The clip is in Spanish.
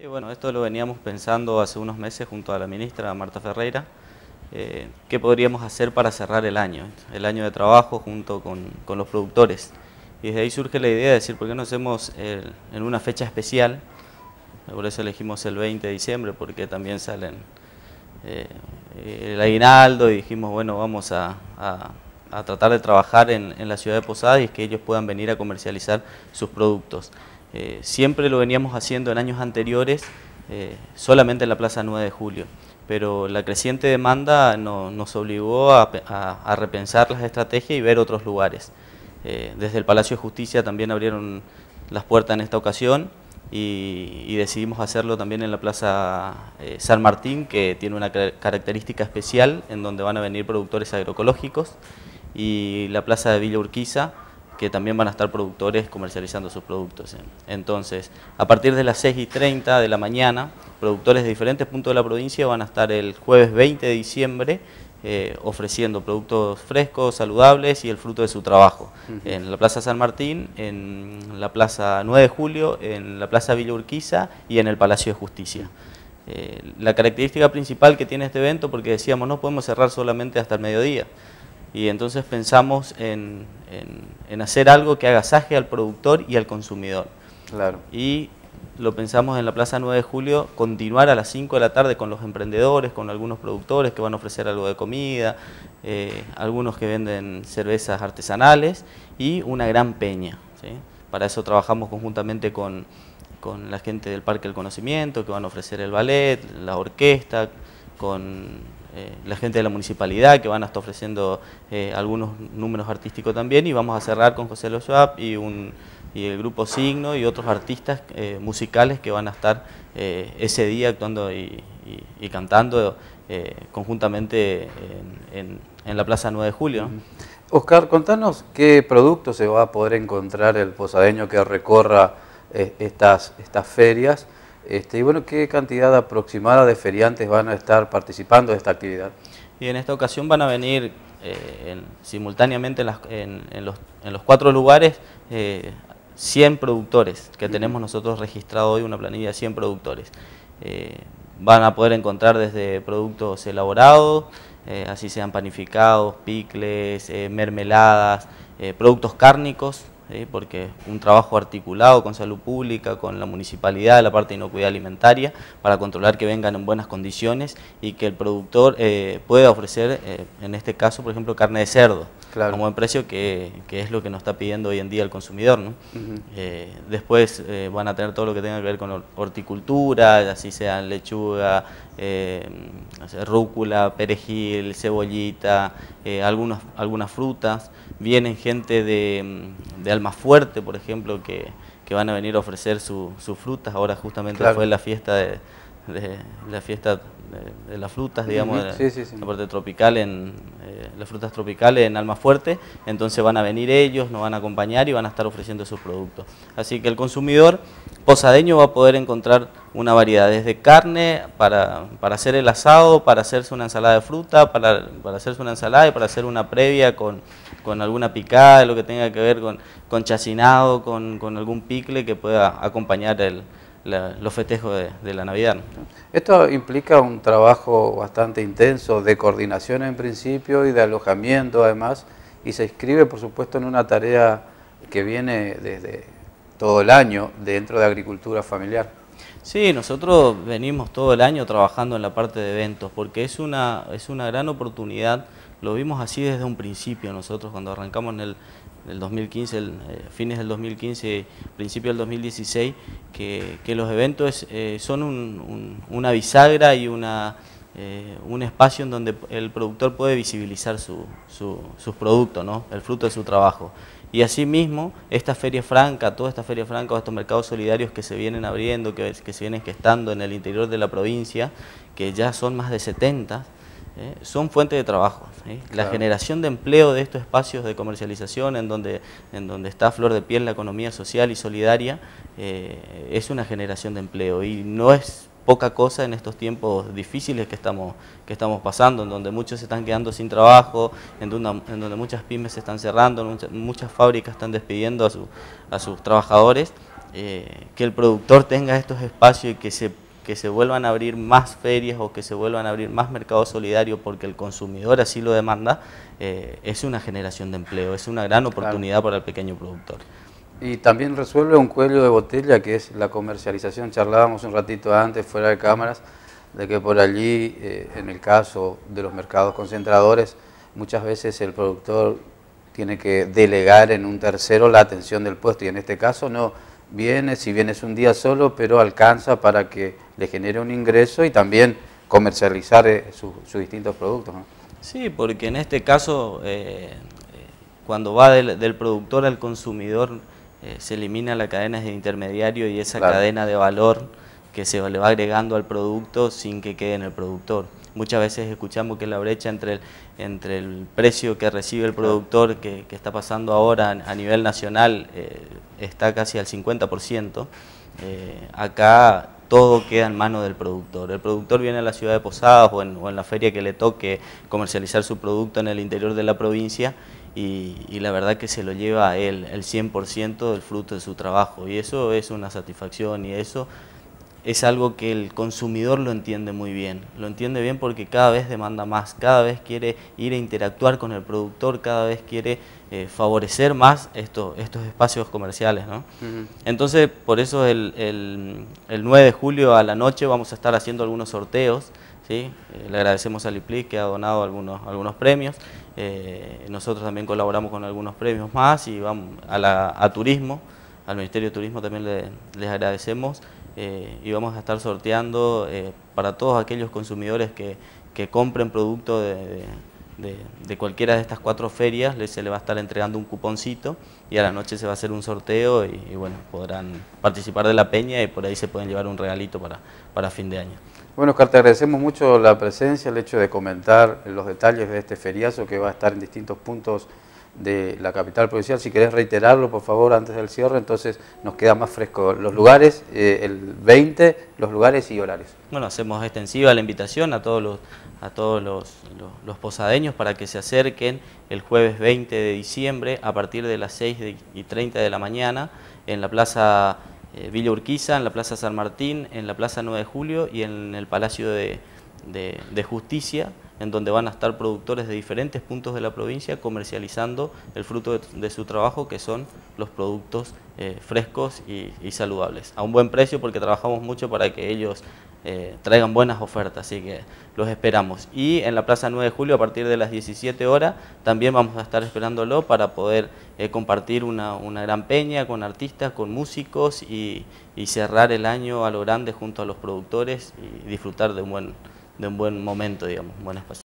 Sí, bueno, esto lo veníamos pensando hace unos meses junto a la ministra Marta Ferreira. ¿Qué podríamos hacer para cerrar el año de trabajo junto con los productores? Y desde ahí surge la idea de decir, ¿por qué no hacemos en una fecha especial? Por eso elegimos el 20 de diciembre, porque también salen el aguinaldo y dijimos, bueno, vamos a tratar de trabajar en la ciudad de Posadas y que ellos puedan venir a comercializar sus productos. Siempre lo veníamos haciendo en años anteriores, solamente en la Plaza 9 de Julio, pero la creciente demanda nos obligó a repensar las estrategias y ver otros lugares. Desde el Palacio de Justicia también abrieron las puertas en esta ocasión y decidimos hacerlo también en la Plaza San Martín, que tiene una característica especial en donde van a venir productores agroecológicos, y la Plaza de Villa Urquiza, que también van a estar productores comercializando sus productos. Entonces, a partir de las 6:30 de la mañana, productores de diferentes puntos de la provincia van a estar el jueves 20 de diciembre ofreciendo productos frescos, saludables y el fruto de su trabajo. En la Plaza San Martín, en la Plaza 9 de Julio, en la Plaza Villa Urquiza y en el Palacio de Justicia. La característica principal que tiene este evento, porque decíamos no podemos cerrar solamente hasta el mediodía, y entonces pensamos en hacer algo que agasaje al productor y al consumidor. Claro. Y lo pensamos en la Plaza 9 de Julio, continuar a las 5 de la tarde con los emprendedores, con algunos productores que van a ofrecer algo de comida, algunos que venden cervezas artesanales y una gran peña, ¿sí? Para eso trabajamos conjuntamente con la gente del Parque del Conocimiento, que van a ofrecer el ballet, la orquesta, con la gente de la municipalidad, que van a estar ofreciendo algunos números artísticos también, y vamos a cerrar con José Lo Schwab y el grupo Signo y otros artistas musicales que van a estar ese día actuando y cantando conjuntamente en la Plaza 9 de Julio, ¿no? Oscar, contanos qué productos se va a poder encontrar el posadeño que recorra estas ferias, y bueno, qué cantidad aproximada de feriantes van a estar participando de esta actividad. Y en esta ocasión van a venir simultáneamente en los 4 lugares 100 productores que tenemos nosotros registrado hoy, una planilla de 100 productores. Van a poder encontrar desde productos elaborados, así sean panificados, picles, mermeladas, productos cárnicos, porque un trabajo articulado con salud pública, con la municipalidad, la parte de inocuidad alimentaria, para controlar que vengan en buenas condiciones y que el productor pueda ofrecer, en este caso, por ejemplo, carne de cerdo, claro, a buen precio, que es lo que nos está pidiendo hoy en día el consumidor, ¿no? Después van a tener todo lo que tenga que ver con horticultura, así sean lechuga, rúcula, perejil, cebollita, algunas frutas. Vienen gente de Almafuerte, por ejemplo, que van a venir a ofrecer sus frutas. Ahora justamente claro, fue la fiesta de las frutas, digamos, sí. La parte tropical, las frutas tropicales en Almafuerte. Entonces van a venir ellos, nos van a acompañar y van a estar ofreciendo sus productos. Así que el consumidor posadeño va a poder encontrar una variedad, desde carne para hacer el asado, para hacerse una ensalada de fruta, para hacerse una ensalada y para hacer una previa con alguna picada, lo que tenga que ver con chacinado, con algún picle que pueda acompañar los festejos de la Navidad. Esto implica un trabajo bastante intenso de coordinación en principio y de alojamiento además, y se inscribe por supuesto en una tarea que viene desde todo el año dentro de agricultura familiar. Sí, nosotros venimos todo el año trabajando en la parte de eventos porque es una gran oportunidad. Lo vimos así desde un principio nosotros cuando arrancamos en el 2015, fines del 2015, principio del 2016, que los eventos son una bisagra y un espacio en donde el productor puede visibilizar sus productos, ¿no? El fruto de su trabajo. Y asimismo, esta Feria Franca, toda esta Feria Franca o estos mercados solidarios que se vienen abriendo, que se vienen gestando en el interior de la provincia, que ya son más de 70, son fuentes de trabajo, ¿sí? Claro. La generación de empleo de estos espacios de comercialización en donde está a flor de piel la economía social y solidaria, es una generación de empleo y no es poca cosa en estos tiempos difíciles que estamos pasando, en donde muchos se están quedando sin trabajo, en donde muchas pymes se están cerrando, muchas fábricas están despidiendo a sus trabajadores. que el productor tenga estos espacios y que se vuelvan a abrir más ferias o que se vuelvan a abrir más mercados solidarios porque el consumidor así lo demanda, es una generación de empleo, es una gran oportunidad para el pequeño productor. Y también resuelve un cuello de botella que es la comercialización. Charlábamos un ratito antes, fuera de cámaras, de que por allí, en el caso de los mercados concentradores, muchas veces el productor tiene que delegar en un tercero la atención del puesto, y en este caso no, viene, si bien es un día solo, pero alcanza para que le genere un ingreso y también comercializar sus distintos productos, ¿no? Sí, porque en este caso, cuando va del productor al consumidor, se elimina la cadena de intermediario y esa cadena de valor que se le va agregando al producto sin que quede en el productor. Muchas veces escuchamos que la brecha entre el precio que recibe el productor, que está pasando ahora a nivel nacional, está casi al 50%. Acá todo queda en manos del productor. El productor viene a la ciudad de Posadas o en la feria que le toque comercializar su producto en el interior de la provincia y la verdad que se lo lleva a él el 100% del fruto de su trabajo, y eso es una satisfacción, y eso es algo que el consumidor lo entiende muy bien. Lo entiende bien porque cada vez demanda más, cada vez quiere ir a interactuar con el productor, cada vez quiere favorecer más estos espacios comerciales, ¿no? Entonces, por eso el 9 de julio a la noche vamos a estar haciendo algunos sorteos, ¿sí? Le agradecemos al IPLIC que ha donado algunos premios. Nosotros también colaboramos con algunos premios más, y vamos a Turismo, al Ministerio de Turismo también les agradecemos. Y vamos a estar sorteando para todos aquellos consumidores que compren producto de cualquiera de estas 4 ferias, se le va a estar entregando un cuponcito y a la noche se va a hacer un sorteo y bueno, podrán participar de la peña y por ahí se pueden llevar un regalito para fin de año. Bueno, Oscar, te agradecemos mucho la presencia, el hecho de comentar los detalles de este feriazo que va a estar en distintos puntos de la capital provincial. Si querés reiterarlo, por favor, antes del cierre, entonces nos queda más fresco los lugares, el 20, los lugares y horarios. Bueno, hacemos extensiva la invitación a todos los posadeños para que se acerquen el jueves 20 de diciembre a partir de las 6:30 de la mañana en la Plaza Villa Urquiza, en la Plaza San Martín, en la Plaza 9 de Julio y en el Palacio de Justicia, en donde van a estar productores de diferentes puntos de la provincia comercializando el fruto de su trabajo, que son los productos frescos y saludables, a un buen precio, porque trabajamos mucho para que ellos traigan buenas ofertas, así que los esperamos. Y en la Plaza 9 de Julio, a partir de las 17 horas, también vamos a estar esperándolo para poder compartir una gran peña con artistas, con músicos y cerrar el año a lo grande junto a los productores y disfrutar de un buen momento, digamos, un buen espacio.